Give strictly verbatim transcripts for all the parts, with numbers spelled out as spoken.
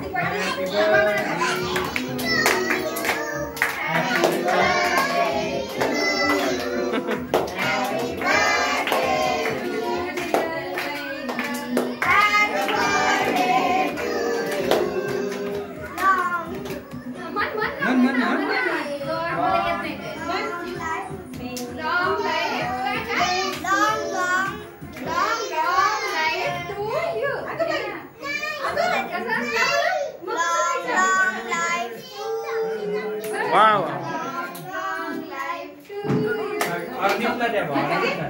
Wow. Long life to you. Arnita deh, Bang. Arnita.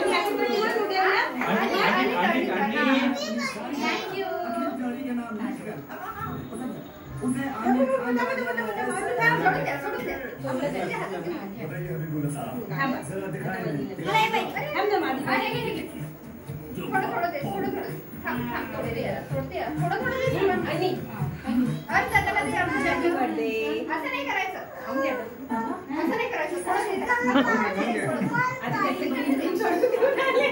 Thank you. थोड़ा थोड़ा दे, थोड़ा थोड़ा थाम थाम थोड़े दे, थोड़े दे, थोड़ा थोड़ा दे, आणि आणि त्याला दे हॅपी बर्थडे. असं नाही करायचं, असं नाही करायचं, थोडं दे. आता त्याचे तीन छोटे घेऊन आले.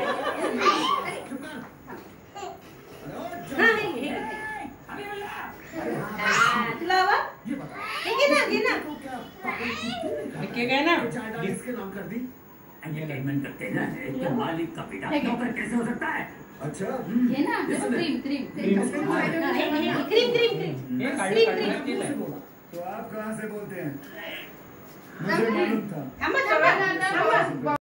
तुला हवा? हे घे ना, घे ना. क्या गया ना? इसके नाम कर दी एंटरटेनमेंट करते हैं ना तो मालिक का बेटा नौकर कैसे हो सकता है? अच्छा ये ना cream cream cream cream cream ये काली काली चीज है। तो आप कहाँ से बोलते हैं? मुझे मालूम था।